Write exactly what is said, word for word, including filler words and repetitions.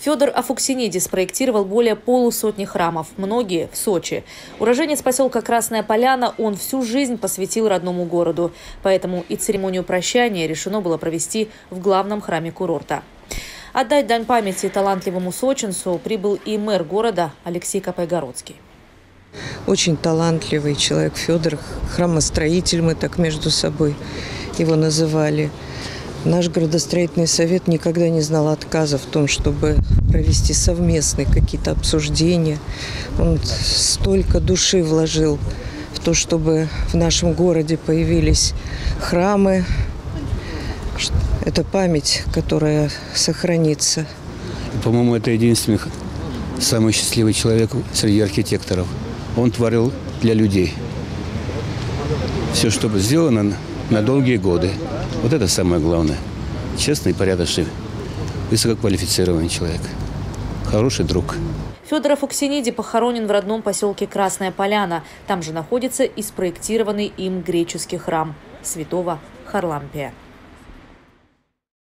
Федор Афуксиниди спроектировал более полусотни храмов, многие в Сочи. Уроженец поселка Красная Поляна, он всю жизнь посвятил родному городу. Поэтому и церемонию прощания решено было провести в главном храме курорта. Отдать дань памяти талантливому сочинцу прибыл и мэр города Алексей Капайгородский. Очень талантливый человек Федор, храмостроитель, мы так между собой его называли. Наш градостроительный совет никогда не знал отказа в том, чтобы провести совместные какие-то обсуждения. Он столько души вложил в то, чтобы в нашем городе появились храмы. Это память, которая сохранится. По-моему, это единственный самый счастливый человек среди архитекторов. Он творил для людей. Все, что было сделано на долгие годы. Вот это самое главное. Честный, порядочный, высококвалифицированный человек. Хороший друг. Федор Афуксиниди похоронен в родном поселке Красная Поляна. Там же находится и спроектированный им греческий храм святого Харлампия.